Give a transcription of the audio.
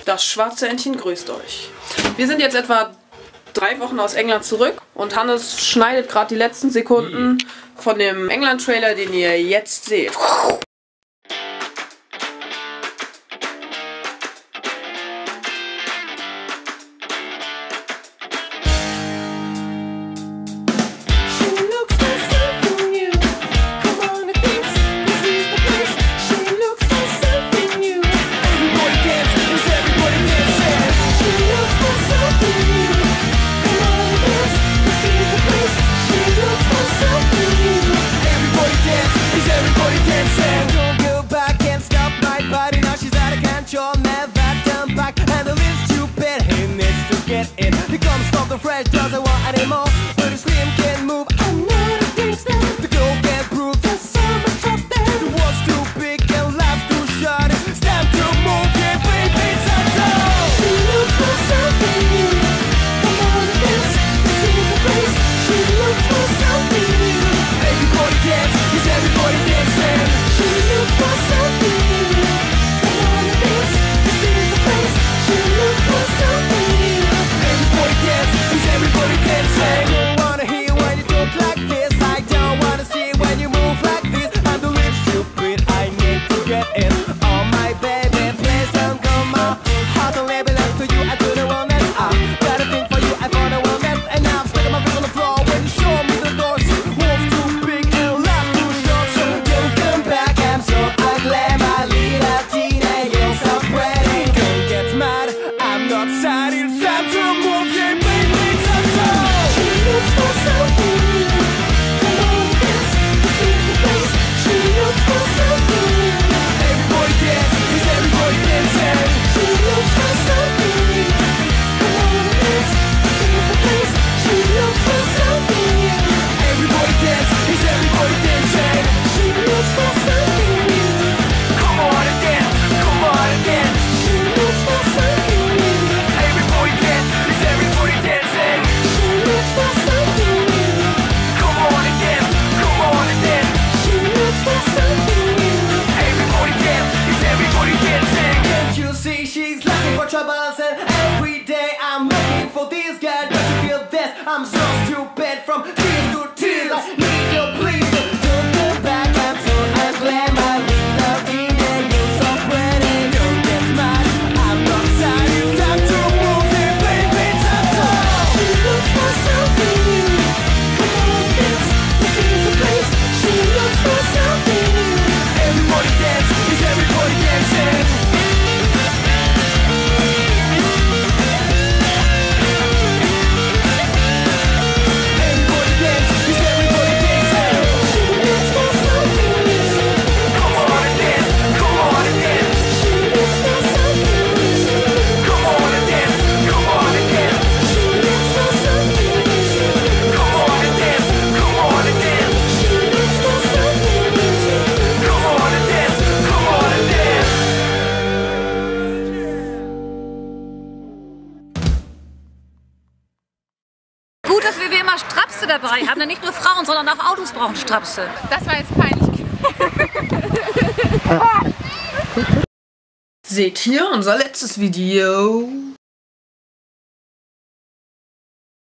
Das schwarze Entchen grüßt euch. Wir sind jetzt etwa 3 Wochen aus England zurück und Hannes schneidet gerade die letzten Sekunden von dem England-Trailer, den ihr jetzt seht. Fresh doesn't want anymore, but the scream can't move. I'm not against that. The girl can't prove there's so much up there. The world's too big and life's too short. It's time to move, yeah, baby, it's time. She looks for something new. Come on, dance, this is the place. She looks for something new. Everybody dance, is everybody dancing? She looks for something new. Come on, dance, this is the place. She looks for something new. Everybody dance. Everybody dancing. I don't wanna hear when you talk like this. I don't wanna see when you move like this. I'm the little stupid, I need to get in. Oh my baby, please don't come out. How to label up to you, I do the one that I got a thing for you, I found the one that. And now I'm sticking my feet on the floor when you show me the doors. Wolf's too big and life too short. So don't come back, I'm so ugly. My little teenage, you're so pretty. Don't get mad, I'm not sad. It's time to move, yeah, baby. I'm so stupid from tears to tears. I need you, please. Don't come back, I'm so ugly. My little demon, you're so pretty. Don't get mad, I'm not sad. It's time to move it, baby, time to. She looks for something new. Come on, dance, this is the place. She looks for something new. Everybody dance, is everybody dancing? Gut, dass wir wie immer Strapse dabei haben, denn nicht nur Frauen, sondern auch Autos brauchen Strapse. Das war jetzt peinlich. Seht hier unser letztes Video.